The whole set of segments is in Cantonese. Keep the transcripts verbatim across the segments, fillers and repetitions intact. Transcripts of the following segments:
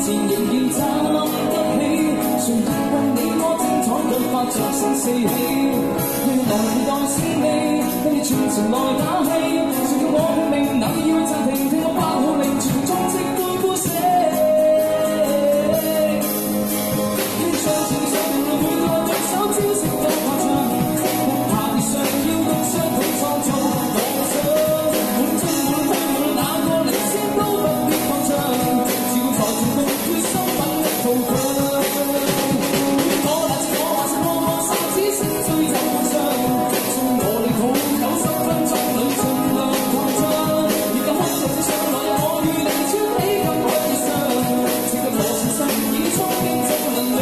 前仍然站得起，誰亦為你我精彩腳發着聲四起。讓來代勝利，跟你全程來打氣，誰叫我拼命，哪要暫停？聽我發號令，全場直到呼聲。上前上路每個對手招式都誇張，不怕跌傷，要用雙腿創造夢想。滿樽滿杯無論哪個領先都不必擴張，只要在全部決心奮力圖強。我那次我還是個個三子星醉就夢想，送我力好九十分鐘裏盡量擴張，而今刻日子上來我與你穿起咁威上，請給我全身以衝勁正能量。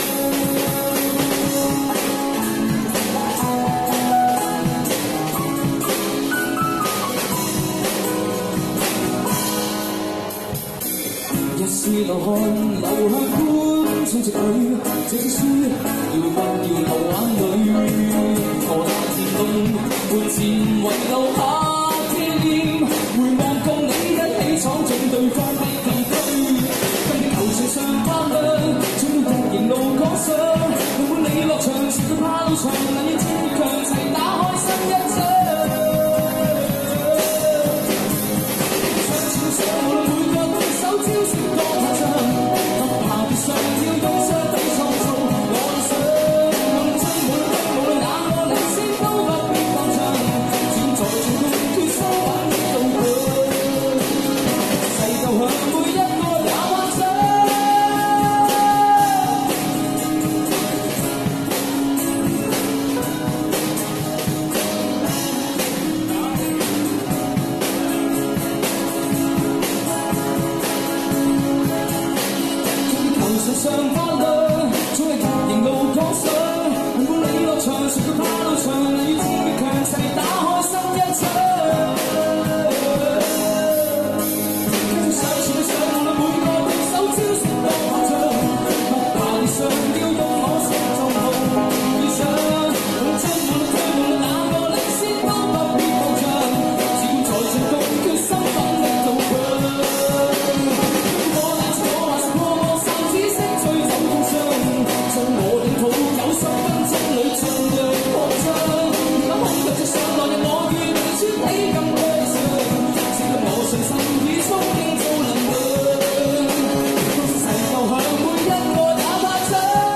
一絲流汗流向觀眾席裏，這支書要不要流眼淚？何大前路門前遺留下紀念，回望共你一起闖進對方的禁區，跟你球場上發亮，總要人形路趕上，用滿你落場，全隊跑場，能以堅強齊打開新一章。上前上無論每個對手招式多誇張，不怕跌傷，要用雙腿創造我理想。無論爭無論得，無論哪個領先都不必擴張，只要在全力決心奮力到強。勢就向每一個也拍掌。球場上發亮，總係人形路趕上，無論你落場，誰都跑到場，能與戰越強齊打開新一章。跟住上前去上，無論每個對手招式多誇張，不怕跌傷，要用我成就夢理想。無論爭無論退，無論哪個領先都不必擴張，只要在全局決心奮力到強。我那次我還是個個三子星醉走風霜，將我領土九十分鐘裏盡量擴張。而今空腳直上來日我與你穿起咁威上，請給我信心以衝勁做能量，齊就向每一個也拍掌。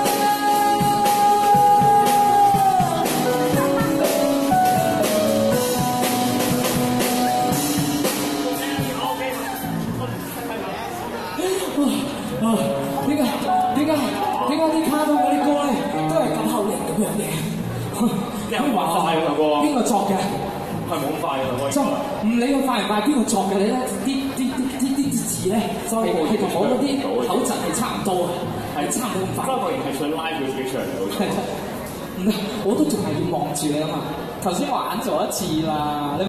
啊！點解點解點解啲卡通嗰啲歌咧都係咁後型咁樣嘅？ 你可以話快㗎喎， 邊個作嘅？ 係冇咁快㗎喎。 就唔理佢快唔快，邊個作嘅你咧？啲啲啲啲啲字咧，係同我嗰啲口疾係差唔多嘅，係差唔多咁快。 不過仍係想拉佢幾長嘅。 唔得，我都仲係要望住你啊嘛！頭先話玩咗一次啦。